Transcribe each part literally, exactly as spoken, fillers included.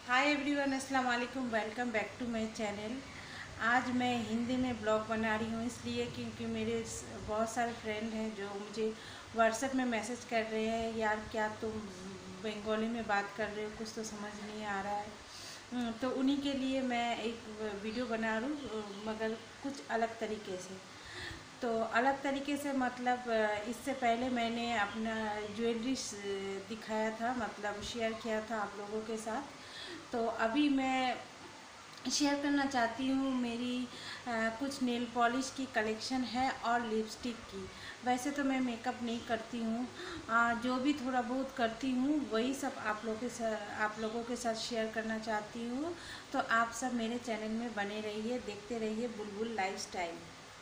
हाय everyone, अस्सलाम वालेकुम। Welcome back to my channel. आज मैं हिंदी में ब्लॉग बना रही हूँ इसलिए क्योंकि मेरे स- बहुत सारे फ्रेंड हैं जो मुझे व्हाट्सएप में मैसेज कर रहे हैं, यार क्या तुम बंगाली में बात कर रहे हो, कुछ तो समझ नहीं आ रहा है। हम्म, तो उन्हीं के लिए मैं एक वीडियो बना रही हूँ, मगर कुछ अलग तरीके से। तो अलग तरीके से मतलब अ, इससे पहले मैंने अपना ज्वेलरी दिखाया था, मतलब शेयर किया था आप लोगों के साथ। तो अभी मैं शेयर करना चाहती हूँ मेरी अ, कुछ नेल पॉलिश की कलेक्शन है और लिपस्टिक की। वैसे तो मैं मेकअप नहीं करती हूँ, अ, जो भी थोड़ा बहुत करती हूँ वही सब आप लोगों के साथ आप लोगों के साथ शेयर करना चाहती हूँ। तो आप सब मेरे चैनल में बने रहिए, देखते रहिए बुलबुल लाइफस्टाइल।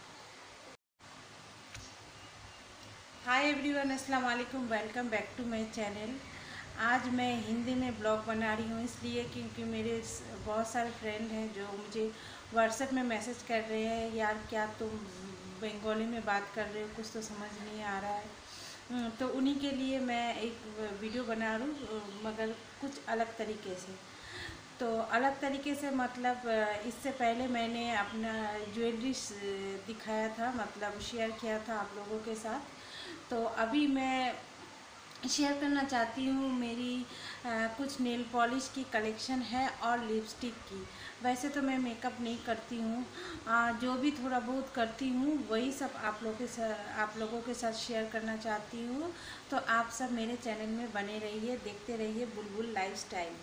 हाय एवरीवन, अस्सलाम वालेकुम। Welcome back to my channel. आज मैं हिंदी में ब्लॉग बना रही हूँ इसलिए क्योंकि मेरे स- बहुत सारे फ्रेंड हैं जो मुझे व्हाट्सएप में मैसेज कर रहे हैं, यार क्या तुम बंगाली में बात कर रहे हो, कुछ तो समझ नहीं आ रहा है। हम्म, तो उन्हीं के लिए मैं एक वीडियो बना रही हूँ, मगर कुछ अलग तरीके से। तो अलग तरीके से मतलब अ, इससे पहले मैंने अपना ज्वेलरी दिखाया था, मतलब शेयर किया था आप लोगों के साथ। तो अभी मैं शेयर करना चाहती हूँ मेरी अ, कुछ नेल पॉलिश की कलेक्शन है और लिपस्टिक की। वैसे तो मैं मेकअप नहीं करती हूँ, अ, जो भी थोड़ा बहुत करती हूँ वही सब आप लोगों के साथ आप लोगों के साथ शेयर करना चाहती हूँ। तो आप सब मेरे चैनल में बने रहिए, देखते रहिए बुलबुल लाइफस्टाइल।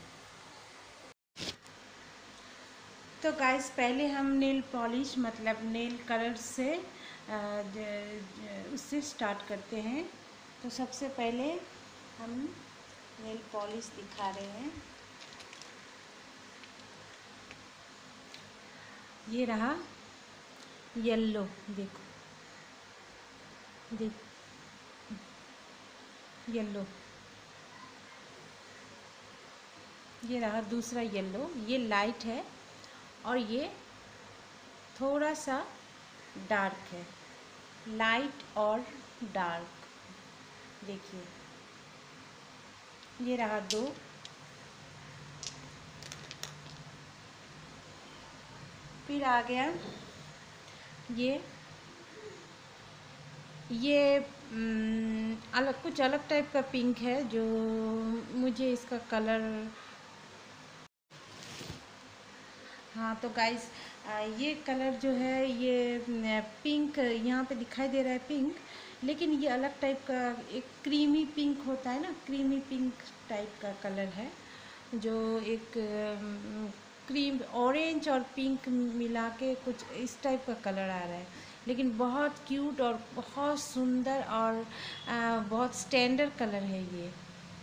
तो गाइस, पहले हम नेल पॉलिश मतलब नेल कलर से अ, ज- ज- उससे स्टार्ट करते हैं। तो सबसे पहले हम नेल पॉलिश दिखा रहे हैं। ये रहा येल्लो, देखो, देख, येल्लो। ये रहा दूसरा येल्लो, ये लाइट है और ये थोड़ा सा डार्क है। लाइट और डार्क, देखिए, ये रहा दो। फिर आ गया ये ये हम्म, अलग कुछ अलग टाइप का पिंक है, जो मुझे इसका कलर। हाँ तो गाइस, ये कलर जो है ये पिंक यहाँ पे दिखाई दे रहा है पिंक, लेकिन ये अलग टाइप का एक क्रीमी पिंक होता है ना, क्रीमी पिंक टाइप का कलर है, जो एक क्रीम ऑरेंज और पिंक मिला के कुछ इस टाइप का कलर आ रहा है। लेकिन बहुत क्यूट और बहुत सुंदर और आ, बहुत स्टैंडर्ड कलर है ये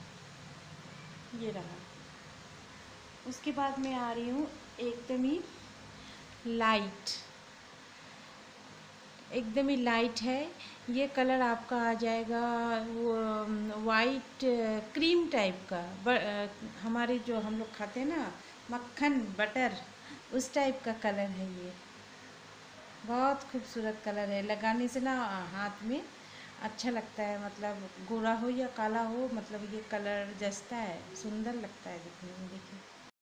ये रहा। उसके बाद मैं आ रही हूँ एकदम ही लाइट, एकदम ही लाइट है। ये कलर आपका आ जाएगा वो वाइट क्रीम टाइप का, ब, अ, हमारे जो हम लोग खाते हैं ना, मक्खन बटर, उस टाइप का कलर है ये। बहुत खूबसूरत कलर है, लगाने से ना हाथ में अच्छा लगता है, मतलब गोरा हो या काला हो, मतलब ये कलर जचता है, सुंदर लगता है दिखने में, देखिए।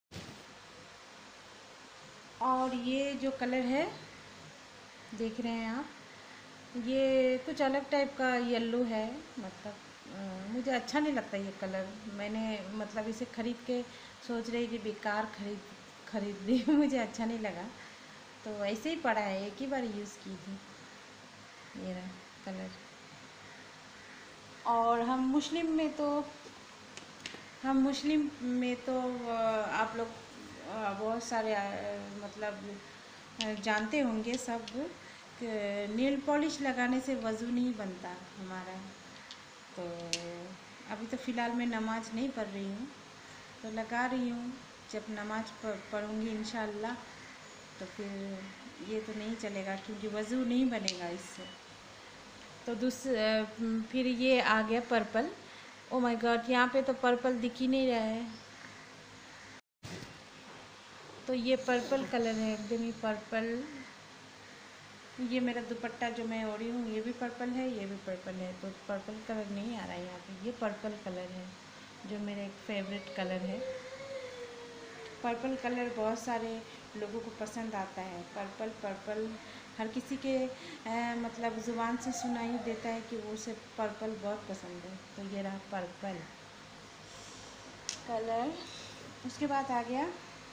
और ये जो कलर है, देख रहे हैं आप, ये कुछ अलग टाइप का येलो है, मतलब अ, मुझे अच्छा नहीं लगता ये कलर। मैंने मतलब इसे खरीद के सोच रही थी बेकार खरीद खरीद ली मुझे अच्छा नहीं लगा, तो ऐसे ही पड़ा है, एक ही बार यूज़ की थी। ये रहा कलर। और हम मुस्लिम में तो हम मुस्लिम में तो अ, आप लोग अ, बहुत सारे अ, मतलब अ, जानते होंगे सब कि नेल पॉलिश लगाने से वज़ू नहीं बनता हमारा। तो अभी तो फ़िलहाल मैं नमाज़ नहीं पढ़ रही हूँ, तो लगा रही हूँ। जब नमाज़ पढ़ूँगी इंशाअल्लाह तो फिर ये तो नहीं चलेगा, क्योंकि वज़ू नहीं बनेगा इससे। तो दूस अ, फिर ये आ गया पर्पल। ओ माय गॉड, यहाँ पे तो पर्पल दिख ही नहीं रहा है। तो ये पर्पल कलर है, एकदम ही पर्पल। ये मेरा दुपट्टा जो मैं ओढ़ी हूँ ये भी पर्पल है, ये भी पर्पल है, तो पर्पल कलर नहीं आ रहा है यहाँ पे, ये पर्पल कलर है जो मेरा एक फेवरेट कलर है। पर्पल कलर बहुत सारे लोगों को पसंद आता है। पर्पल पर्पल हर किसी के आ, मतलब ज़ुबान से सुनाई देता है कि वो उसे पर्पल बहुत पसंद है। तो ये रहा पर्पल कलर। उसके बाद आ गया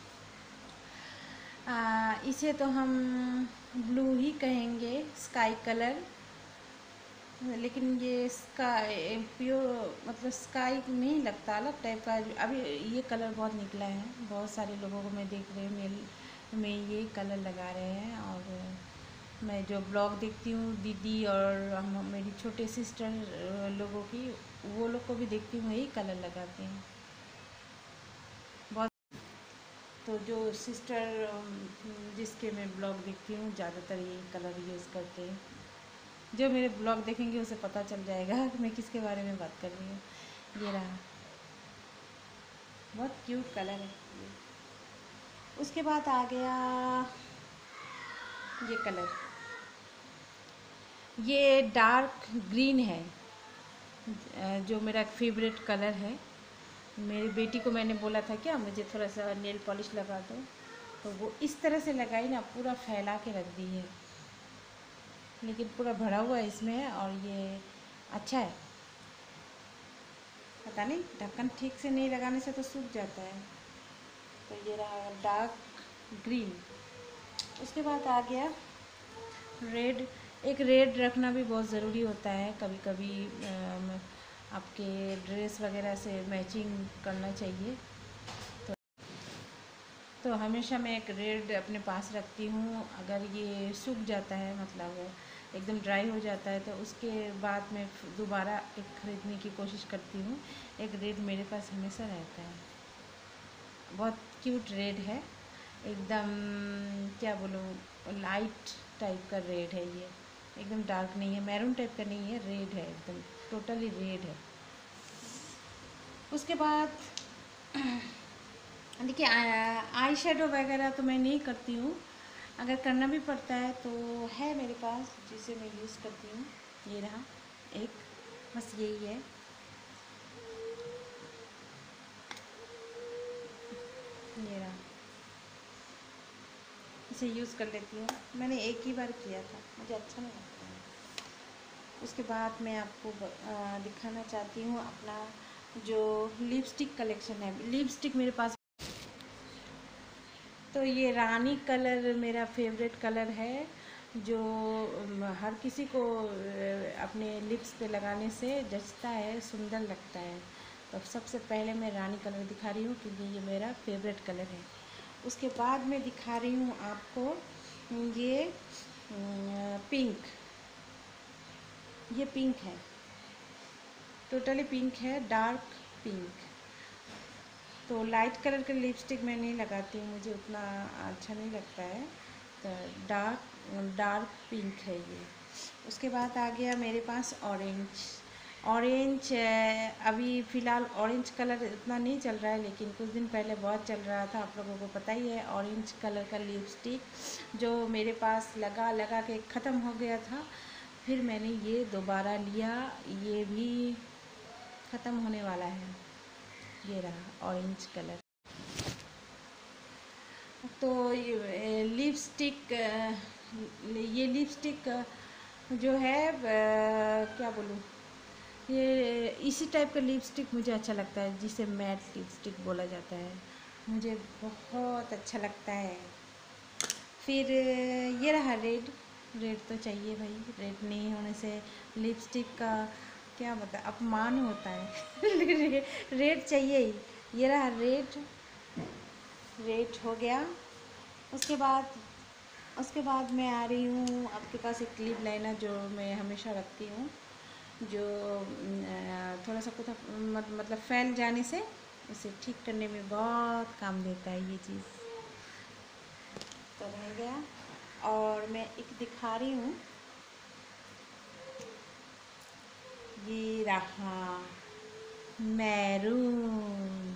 आ, इसे तो हम ब्लू ही कहेंगे, स्काई कलर। लेकिन ये स्काई प्योर मतलब स्काई नहीं लगता, अलग टाइप का। अभी ये कलर बहुत निकला है, बहुत सारे लोगों को मैं देख रही हूँ मेल में ये कलर लगा रहे हैं। और मैं जो ब्लॉग देखती हूँ दीदी और हम मेरी छोटे सिस्टर लोगों की, वो लोग को भी देखती हूँ यही कलर लगाते हैं बहुत। तो जो सिस्टर जिसके मैं ब्लॉग देखती हूँ ज़्यादातर यही कलर यूज़ करते हैं। जो मेरे ब्लॉग देखेंगे उसे पता चल जाएगा कि मैं किसके बारे में बात कर रही हूँ। ये रहा, बहुत क्यूट कलर है ये। उसके बाद आ गया ये कलर, ये डार्क ग्रीन है, जो मेरा फेवरेट कलर है। मेरी बेटी को मैंने बोला था क्या मुझे थोड़ा सा नेल पॉलिश लगा दो, तो वो इस तरह से लगाई ना, पूरा फैला के रख दी है, लेकिन पूरा भरा हुआ है इसमें। और ये अच्छा है, पता नहीं ढक्कन ठीक से नहीं लगाने से तो सूख जाता है। तो ये रहा डार्क ग्रीन। उसके बाद आ गया रेड। एक रेड रखना भी बहुत ज़रूरी होता है, कभी कभी आपके ड्रेस वगैरह से मैचिंग करना चाहिए। तो तो हमेशा मैं एक रेड अपने पास रखती हूँ। अगर ये सूख जाता है, मतलब एकदम ड्राई हो जाता है, तो उसके बाद मैं दोबारा एक ख़रीदने की कोशिश करती हूँ। एक रेड मेरे पास हमेशा रहता है, बहुत क्यूट रेड है, एकदम क्या बोलूँ, लाइट टाइप का रेड है ये, एकदम डार्क नहीं है, मैरून टाइप का नहीं है, रेड है, एकदम टोटली रेड है। उसके बाद देखिए आई शेडो वगैरह तो मैं नहीं करती हूँ, अगर करना भी पड़ता है तो है मेरे पास जिसे मैं यूज़ करती हूँ। ये रहा एक, बस यही है। ये रहा, इसे यूज़ कर लेती हूँ, मैंने एक ही बार किया था, मुझे अच्छा नहीं लगता है। उसके बाद मैं आपको दिखाना चाहती हूँ अपना जो लिपस्टिक कलेक्शन है। लिपस्टिक मेरे पास, तो ये रानी कलर मेरा फेवरेट कलर है, जो हर किसी को अपने लिप्स पे लगाने से जचता है, सुंदर लगता है। तो सबसे पहले मैं रानी कलर दिखा रही हूँ क्योंकि ये मेरा फेवरेट कलर है। उसके बाद मैं दिखा रही हूँ आपको ये पिंक, ये पिंक है, टोटली पिंक है, डार्क पिंक। तो लाइट कलर का लिपस्टिक मैं नहीं लगाती हूँ, मुझे उतना अच्छा नहीं लगता है। तो डार्क डार्क पिंक है ये। उसके बाद आ गया मेरे पास ऑरेंज। ऑरेंज अभी फ़िलहाल ऑरेंज कलर इतना नहीं चल रहा है, लेकिन कुछ दिन पहले बहुत चल रहा था, आप लोगों को पता ही है। ऑरेंज कलर का लिपस्टिक जो मेरे पास लगा लगा के ख़त्म हो गया था, फिर मैंने ये दोबारा लिया, ये भी ख़त्म होने वाला है। ये रहा ऑरेंज कलर। तो ये लिपस्टिक, ये लिपस्टिक जो है क्या बोलूँ, ये इसी टाइप का लिपस्टिक मुझे अच्छा लगता है, जिसे मैट लिपस्टिक बोला जाता है, मुझे बहुत अच्छा लगता है। फिर ये रहा रेड। रेड तो चाहिए भाई, रेड नहीं होने से लिपस्टिक का क्या मतलब अपमान होता है। रेड चाहिए ही। ये रहा रेड, रेड हो गया। उसके बाद उसके बाद मैं आ रही हूँ आपके पास एक क्लिप लाइनर जो मैं हमेशा रखती हूँ, जो थोड़ा सा कुछ मतलब फैल जाने से उसे ठीक करने में बहुत काम देता है ये चीज़। तो रह गया, और मैं एक दिखा रही हूँ, ये रहा मैरून।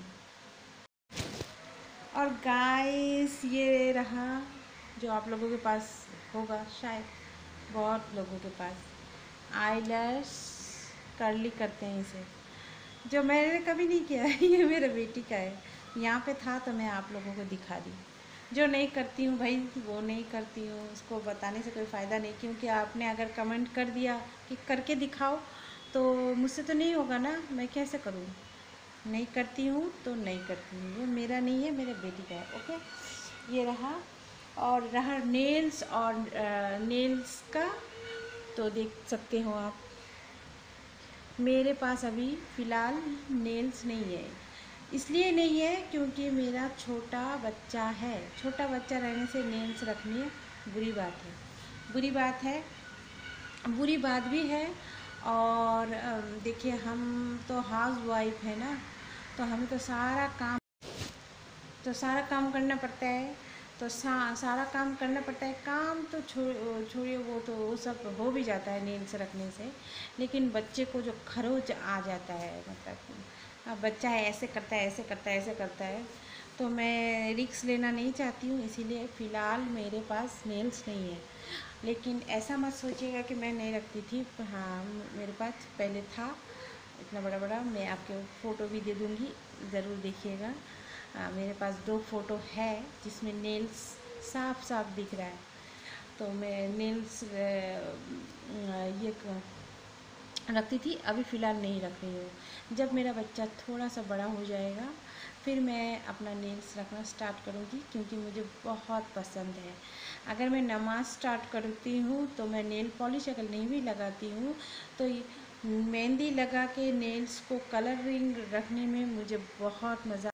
और गाइस ये रहा, जो आप लोगों के पास होगा शायद, बहुत लोगों के पास, आईलैश कर्ली करते हैं इसे, जो मैंने कभी नहीं किया है। ये मेरे बेटी का है, यहाँ पे था तो मैं आप लोगों को दिखा दी। जो नहीं करती हूँ भाई वो नहीं करती हूँ, उसको बताने से कोई फ़ायदा नहीं, क्योंकि आपने अगर कमेंट कर दिया कि करके दिखाओ तो मुझसे तो नहीं होगा ना, मैं कैसे करूँ। नहीं करती हूँ तो नहीं करती हूँ, ये मेरा नहीं है, मेरे बेटी का है। ओके, ये रहा। और रहा नेल्स और नेल्स का, तो देख सकते हो आप, मेरे पास अभी फ़िलहाल नेल्स नहीं है। इसलिए नहीं है क्योंकि मेरा छोटा बच्चा है, छोटा बच्चा रहने से नेल्स रखनी बुरी बात है, बुरी बात है, बुरी बात भी है। और देखिए हम तो हाउस वाइफ है ना, तो हमें तो सारा काम तो सारा काम करना पड़ता है, तो सा, सारा काम करना पड़ता है। काम तो छोड़िए, वो तो वो सब हो भी जाता है नेल्स रखने से, लेकिन बच्चे को जो खरोच आ जाता है, मतलब अब बच्चा है ऐसे करता है ऐसे करता है ऐसे करता है, तो मैं रिक्स लेना नहीं चाहती हूँ, इसीलिए फ़िलहाल मेरे पास नेल्स नहीं है। लेकिन ऐसा मत सोचिएगा कि मैं नहीं रखती थी, हाँ मेरे पास पहले था इतना बड़ा बड़ा, मैं आपके फ़ोटो भी दे दूँगी, ज़रूर देखिएगा। आ, मेरे पास दो फ़ोटो है जिसमें नेल्स साफ साफ दिख रहा है, तो मैं नेल्स ये रखती थी, अभी फ़िलहाल नहीं रख रही हूँ। जब मेरा बच्चा थोड़ा सा बड़ा हो जाएगा फिर मैं अपना नेल्स रखना स्टार्ट करूँगी, क्योंकि मुझे बहुत पसंद है। अगर मैं नमाज़ स्टार्ट करती हूँ तो मैं नेल पॉलिश अगर नहीं भी लगाती हूँ तो मेहंदी लगा के नेल्स को कलरिंग रखने में मुझे बहुत मज़ा।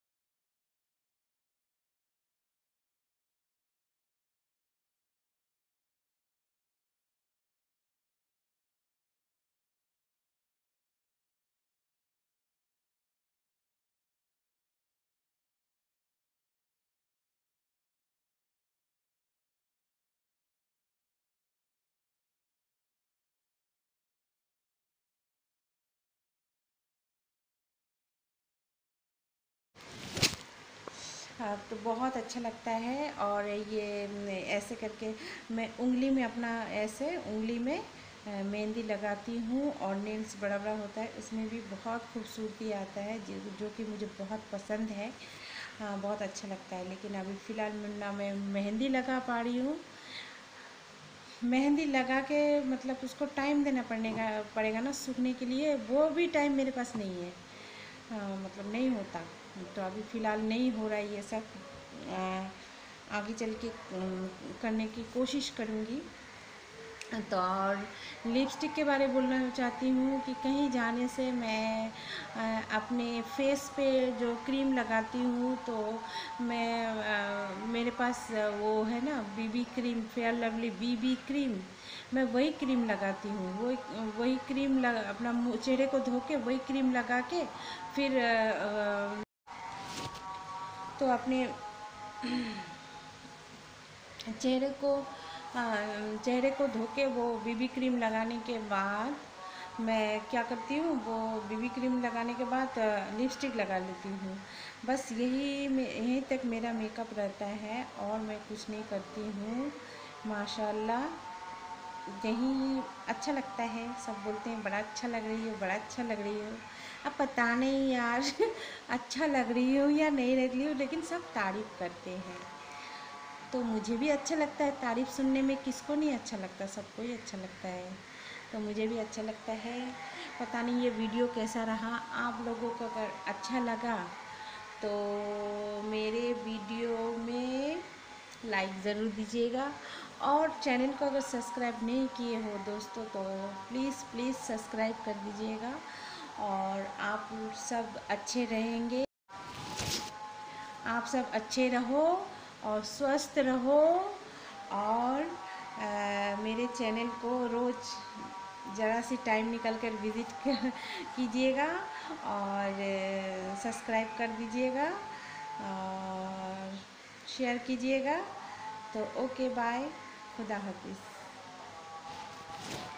हाँ, तो बहुत अच्छा लगता है। और ये ऐसे करके मैं उंगली में अपना ऐसे उंगली में मेहंदी लगाती हूँ, और नेल्स बड़ा बड़ा होता है, उसमें भी बहुत खूबसूरती आता है, जो जो कि मुझे बहुत पसंद है। हाँ बहुत अच्छा लगता है। लेकिन अभी फ़िलहाल ना मैं मेहंदी लगा पा रही हूँ, मेहंदी लगा के मतलब उसको टाइम देना पड़ेगा पड़ेगा ना सूखने के लिए, वो भी टाइम मेरे पास नहीं है। हाँ, मतलब नहीं होता, तो अभी फ़िलहाल नहीं हो रहा है ये सब। आ, आगे चल के करने की कोशिश करूँगी। तो और लिपस्टिक के बारे में बोलना चाहती हूँ कि कहीं जाने से मैं अपने फेस पे जो क्रीम लगाती हूँ, तो मैं आ, मेरे पास वो है ना BB cream, fair lovely BB cream, मैं वही क्रीम लगाती हूँ। वही वही क्रीम लगा, अपना चेहरे को धो के वही क्रीम लगा के फिर आ, तो अपने चेहरे को चेहरे को धो के वो बीबी क्रीम लगाने के बाद मैं क्या करती हूँ, वो बीबी क्रीम लगाने के बाद लिपस्टिक लगा लेती हूँ। बस यही यहीं तक मेरा मेकअप रहता है, और मैं कुछ नहीं करती हूँ। माशाल्लाह, यही अच्छा लगता है। सब बोलते हैं बड़ा अच्छा लग रही हो, बड़ा अच्छा लग रही हो। अब पता नहीं यार अच्छा लग रही हो या नहीं लग रही हो, लेकिन सब तारीफ़ करते हैं, तो मुझे भी अच्छा लगता है। तारीफ़ सुनने में किसको नहीं अच्छा लगता, सबको ही अच्छा लगता है, तो मुझे भी अच्छा लगता है। पता नहीं ये वीडियो कैसा रहा, आप लोगों को अगर अच्छा लगा तो मेरे वीडियो में लाइक ज़रूर दीजिएगा, और चैनल को अगर सब्सक्राइब नहीं किए हो दोस्तों तो प्लीज़ प्लीज़ सब्सक्राइब कर दीजिएगा। और आप सब अच्छे रहेंगे, आप सब अच्छे रहो और स्वस्थ रहो। और आ, मेरे चैनल को रोज़ ज़रा सी टाइम निकल कर विज़िट कीजिएगा, और सब्सक्राइब कर दीजिएगा और शेयर कीजिएगा। तो ओके बाय, खुदा हाफिज़।